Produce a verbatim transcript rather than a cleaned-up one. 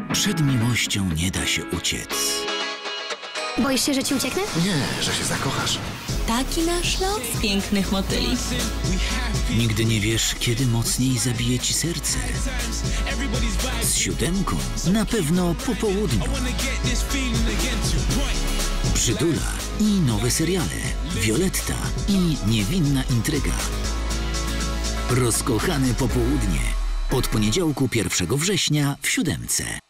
Przed miłością nie da się uciec. Boisz się, że ci ucieknę? Nie, że się zakochasz. Taki nasz los pięknych motyli. Nigdy nie wiesz, kiedy mocniej zabije ci serce. Z siódemką na pewno po południu. Przydula i nowe seriale. Violetta i niewinna intryga. Rozkochane popołudnie. Od poniedziałku pierwszego września w siódemce.